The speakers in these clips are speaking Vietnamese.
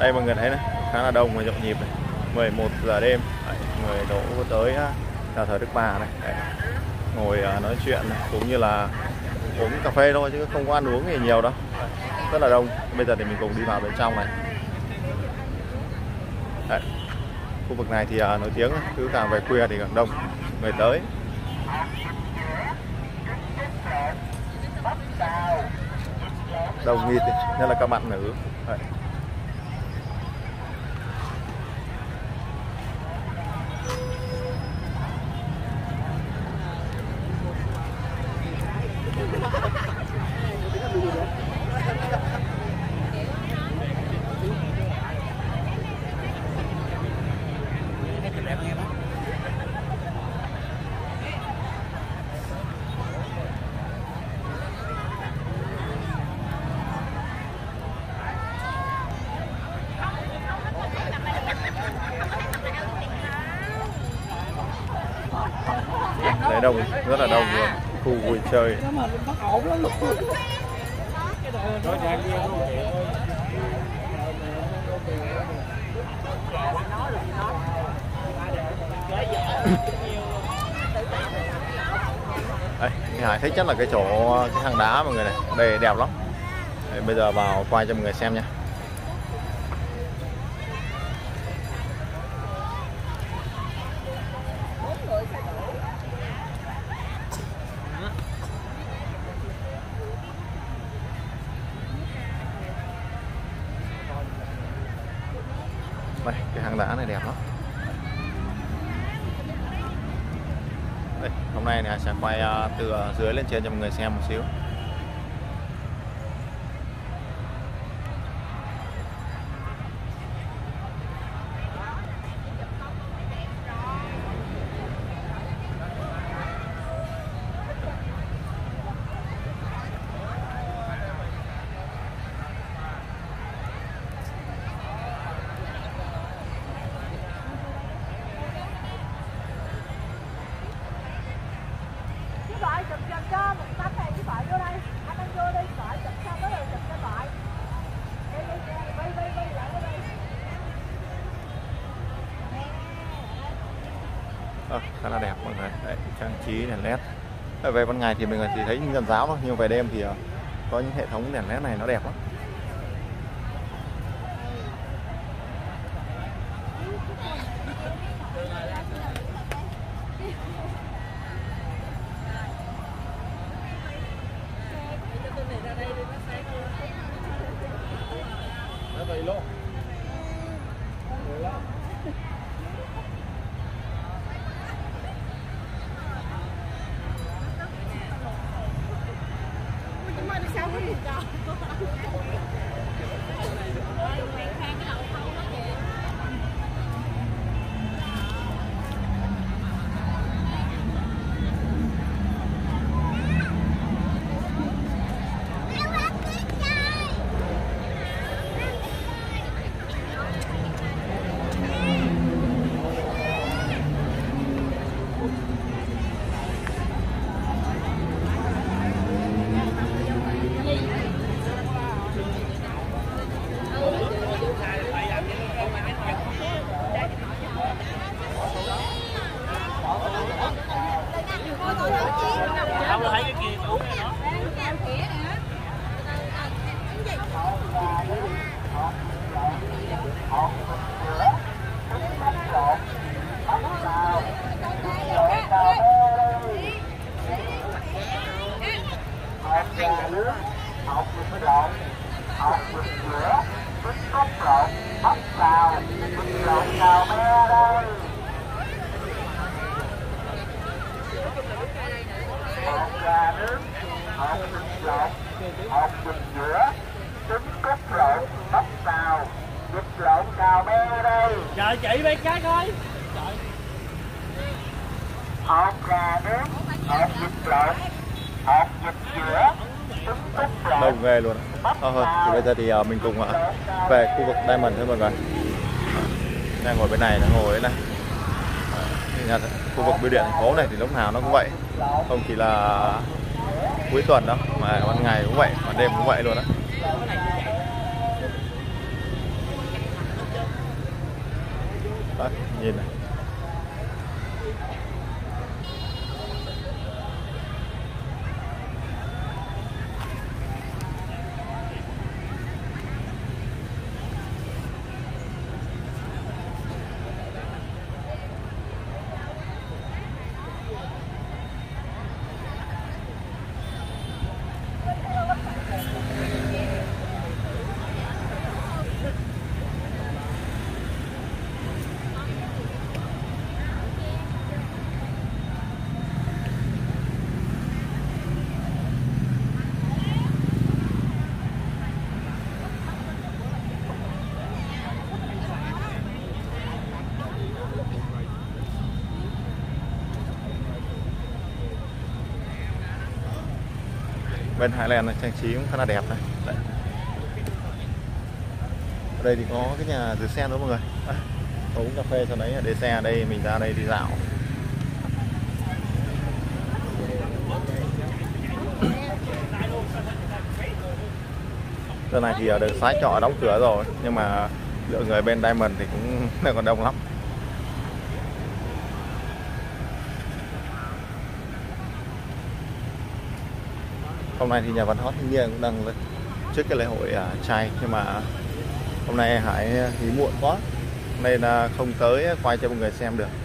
Đây mọi người thấy này, khá là đông và nhộn nhịp này. 11 giờ đêm, người đổ tới nhà thờ Đức Bà này. Đấy, ngồi nói chuyện này, cũng như là uống cà phê thôi chứ không có ăn uống gì nhiều đâu. Rất là đông. Bây giờ thì mình cùng đi vào bên trong này. Đấy, khu vực này thì nổi tiếng, cứ càng về khuya thì càng đông người tới. Đông nghịt, nhất là các bạn nữ. Đấy. Đấy, đông, rất là đông luôn, khu vui chơi. Đây, Hải thích nhất là cái chỗ cái hang đá mọi người này, đây đẹp lắm. Đây, bây giờ vào quay cho mọi người xem nha. Đây, cái hang đá này đẹp lắm. Đây, hôm nay thì sẽ quay từ dưới lên trên cho mọi người xem một xíu. Loại chụp giùm cho một tấm này với loại vô đây, anh vô đi, loại chụp xong đó rồi chụp cho loại. Bay lại vô đây. Khá là đẹp mọi người. Đấy, trang trí đèn led. Về ban ngày thì mình chỉ thấy như đèn giáo thôi, nhưng về đêm thì có những hệ thống đèn led này nó đẹp lắm. Chờ chị mấy cái coi. Hột gà nướng, hột vịt lộn, hột vịt dữa, trứng cút lộn. Đông ghê luôn. Thôi thì bây giờ thì mình cùng về khu vực Diamond thôi mọi người. Đang ngồi bên này, đang ngồi đây này. Khu vực bưu điện thành phố này thì lúc nào nó cũng vậy, không chỉ là cuối tuần đâu mà ban ngày cũng vậy, ban đêm cũng vậy luôn đó. Đấy, nhìn này. Bên Highland này trang trí cũng khá là đẹp này. Đấy. Ở đây thì có cái nhà rửa xe đó mọi người. Uống cà phê sau đấy để xe ở đây, mình ra đây đi dạo. Giờ này thì ở đường Sái Trọ đóng cửa rồi, nhưng mà lượng người bên Diamond thì cũng còn đông lắm. Hôm nay thì nhà văn hóa Thiên Nhiên cũng đang trước cái lễ hội chay, nhưng mà hôm nay Hải nghỉ muộn quá nên là không tới quay cho mọi người xem được.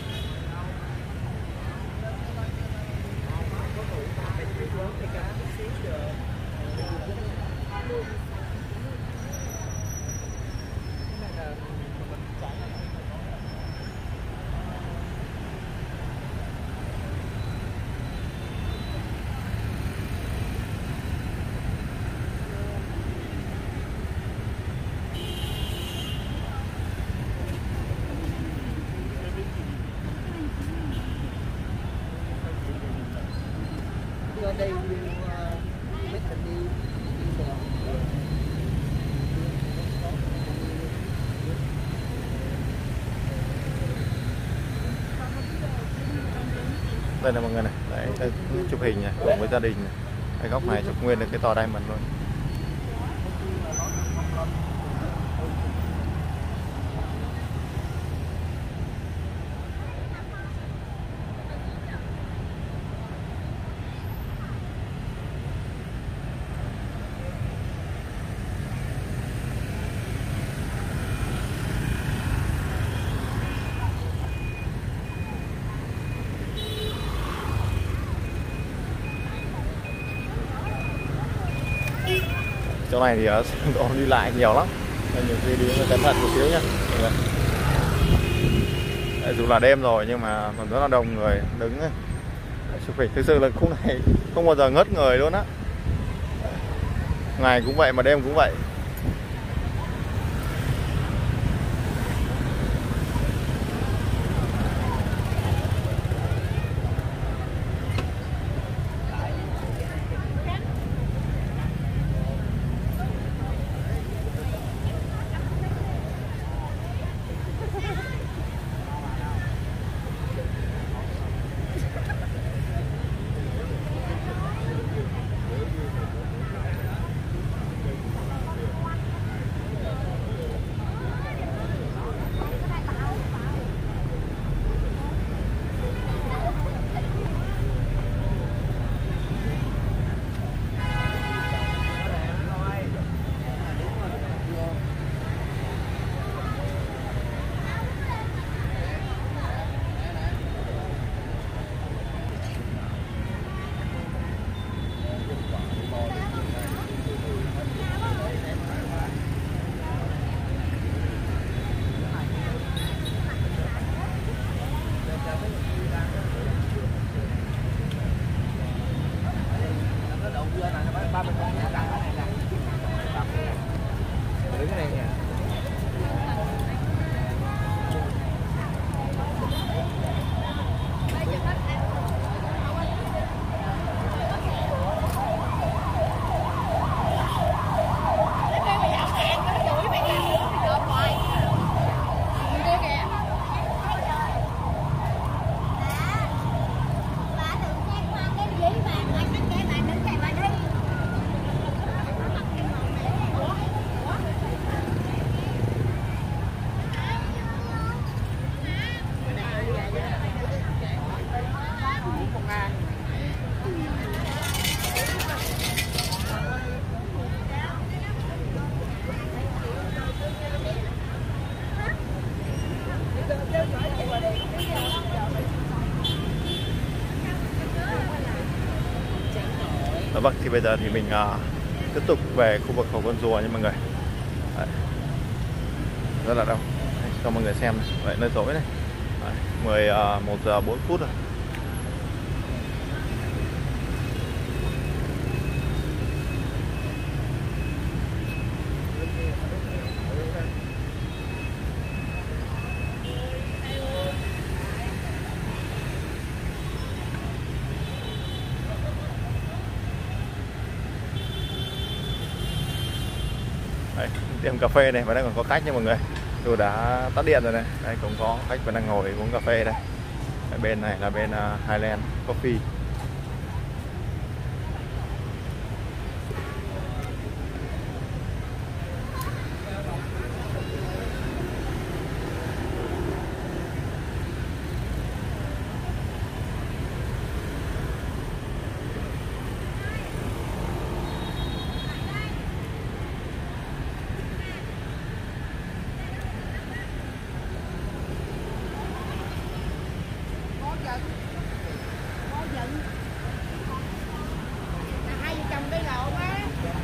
Đây mấy thành đi đây là mọi người này, đấy, đây, chụp hình này cùng với gia đình này. Cái góc này chụp nguyên được cái tòa Diamond luôn. Chỗ này thì độ đi lại nhiều lắm nên nhiều khi đi cẩn thận một xíu nhá. Dù là đêm rồi nhưng mà còn rất là đông người đứng chụp hình. Thực sự là khung này không bao giờ ngớt người luôn á, ngày cũng vậy mà đêm cũng vậy. Vâng, thì bây giờ thì mình tiếp tục về khu vực Hồ Con Rùa nha mọi người. Đấy. Rất là đông. Đấy, cho mọi người xem này. Vậy nơi tối này. Đấy, 11 giờ 4 phút rồi. Đấy, tiệm cà phê này và đang còn có khách nha mọi người. Dù đã tắt điện rồi này. Đây cũng có khách vẫn đang ngồi uống cà phê đây. Ở bên này là bên Highland Coffee. Hai vợ chồng đi lộn á.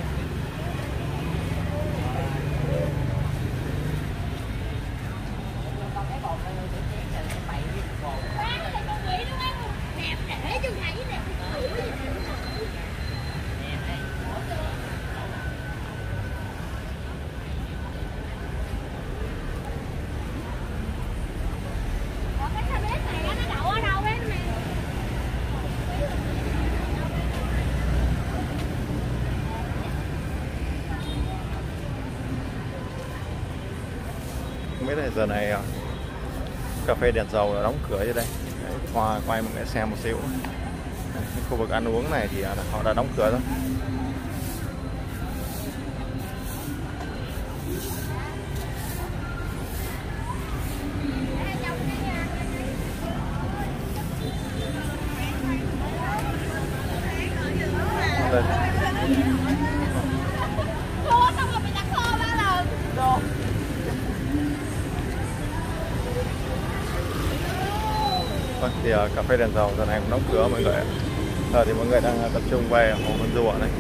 Không biết là giờ này cà phê đèn dầu đã đóng cửa ở đây. Đấy, quay mọi người xem một xíu. Đấy, khu vực ăn uống này thì họ đã đóng cửa rồi. Đây. Vâng, thì cà phê đèn dầu giờ này cũng đóng cửa mọi người ạ. Giờ thì mọi người đang tập trung về Hồ Con Rùa này.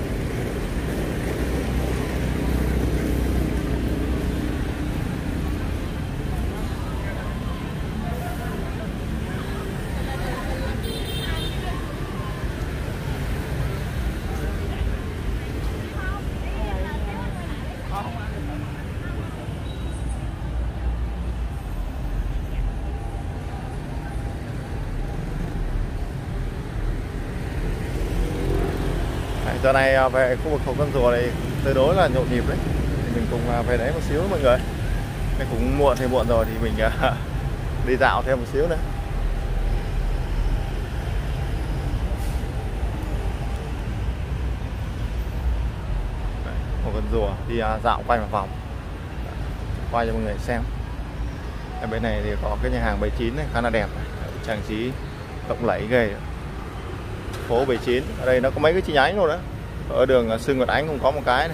Giờ này về khu vực Hồ Con Rùa này tương đối là nhộn nhịp đấy. Thì mình cùng về đấy một xíu mọi người. Cái cũng muộn thì muộn rồi thì mình đi dạo thêm một xíu nữa. Đấy, Hồ Con Rùa đi dạo quay một vòng. Quay cho mọi người xem. Ở bên này thì có cái nhà hàng 79 này khá là đẹp. Trang trí lộng lẫy ghê. Phố 79, ở đây nó có mấy cái chi nhánh luôn đó. Ở đường Sư Nguyệt Ánh cũng có một cái này.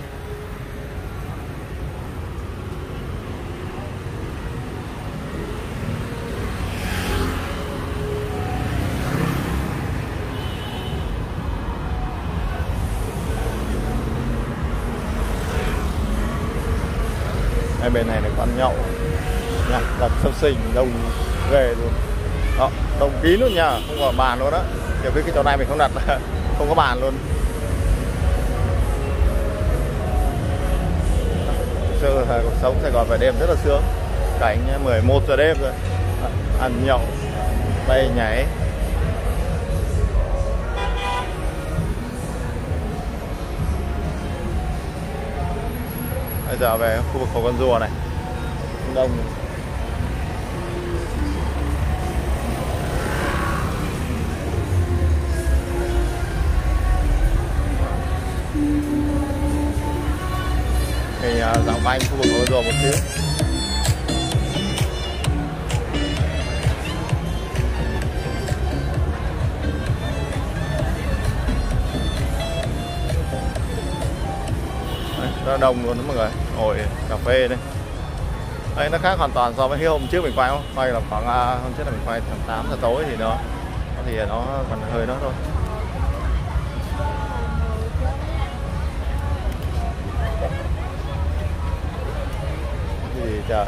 Ở bên này là quán nhậu, nhạc đặt sâm sinh đông ghê luôn. Đó, đông kín luôn nha, không có bàn luôn đó. Kiểu cái chỗ này mình không đặt không có bàn luôn. Sự cuộc sống Sài Gòn về đêm rất là sướng. Cảnh 11 giờ đêm rồi. Ăn nhậu, bay nhảy. Bây giờ về khu vực Hồ Con Rùa này đông. Thì dạo quanh khu vực Hồ Con Rùa một xíu. Đấy, rất là đông luôn đó mọi người, ngồi cà phê đây. Đây nó khác hoàn toàn so với cái hôm trước mình quay không? Quay là khoảng hôm trước là mình quay tầm 8 giờ tối thì nó còn hơi đó thôi. gì trời.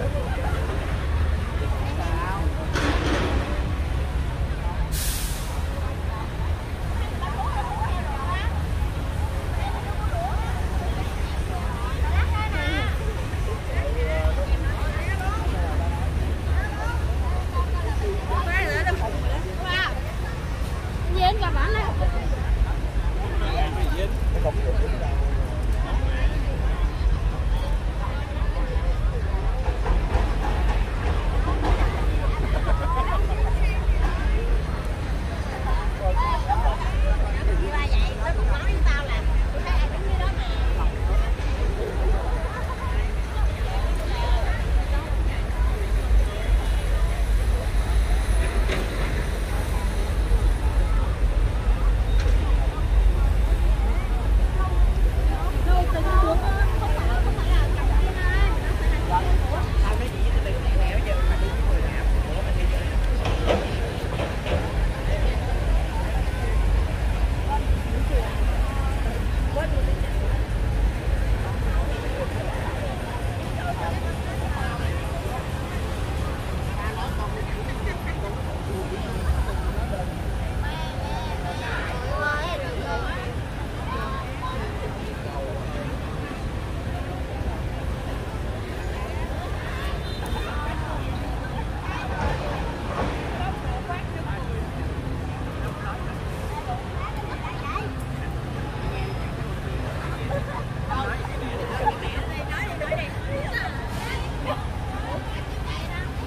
Dên cả bạn này.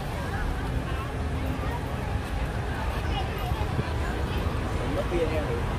Nó bia heo được.